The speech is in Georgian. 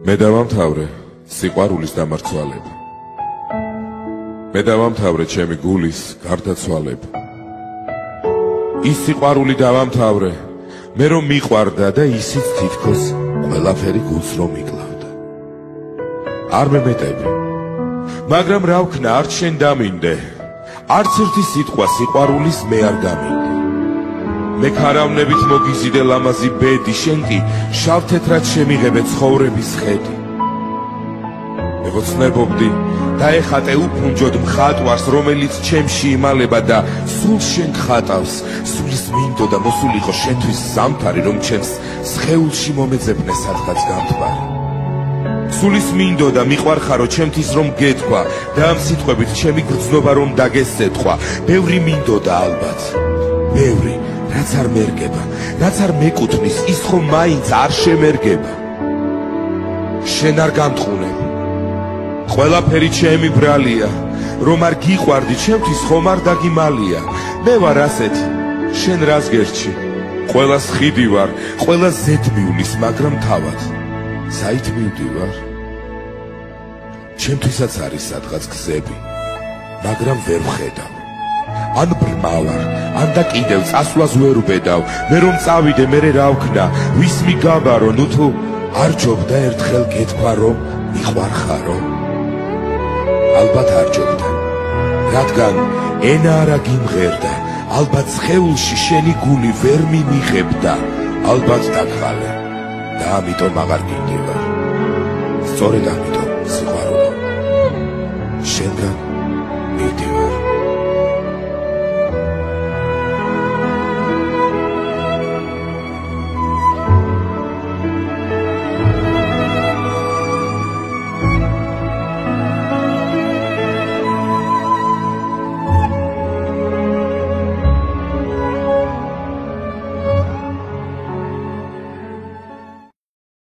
მე დავამთავრე სიყვარულის დამარცვალება. მე დავამთავრე ჩემი გულის გარდაცვალება. ის სიყვარული დავამთავრე, მე რომ მიყვარდა და ისიც თითქოს ყველაფერი გულს რომ მიკლავდა. არ მემეტები, მაგრამ რა ვქნა, არც შენ დამინდე, არც ერთი სიტყვა სიყვარულის მე არ გამინდე. მე ქარავნებით მოგიზიდე ლამაზი ბედი, შენ კი შავ-თეთრად შემიღებე ცხოვრების ხედი. მე ვოცნებობდი და ეხატე უფუნჯოდ მხატვარს, რომელიც ჩემში იმალება და სულ შენ ხატავს. სულის მინდოდა მოსულიყო შენთვის ზამთარი, რომ ჩემს სხეულში მომეძებნე სადღაც გამთბარი. სულის მინდოდა მიყვარხარო ჩემთვის რომ გეთქვა და ამ სიტყვებით ჩემი გრძნობა რომ დაგესწეთქვა. ბევრი მინდოდა ალბათ, ბევრი, რაც არ მერგება, რაც არ მეკუთვნის, ის ხომ მაინც არ შემერგება. შენ არ გამთხუნებ, ყველაფერი ჩემი ბრალია, რომ არ გიყვარდი, ჩემთვის ხომ არ დაგიმალია. მე ვარ ასეთი, შენ რას გერჩი? ყველას ხიდი ვარ, ყველას ზედ მივლის, მაგრამ თავად საით მივდივარ? ჩემთვისაც არის სადღაც გზები, მაგრამ ვერ ვხედავ. ან ბრმავარ, ან და კიდევ წასვლას ვერ ვბედავ. მე რომ წავიდე, მერე რა ვქნა, ვის მიგაბარო, ნუ თუ არ ჯობდა ერთხელ გეთქვა რომ მიყვარხარო? ალბათ არ ჯობდა, რადგან ენა არა გიმღერდა, ალბათ სხეულში შენი გული ვერ მიმიღებდა, ალბათ დაგხალე და ამიტომ აღარ გინდივარ. სწორედ ამიტომ სიყვარულო, შენგან მივდივარ.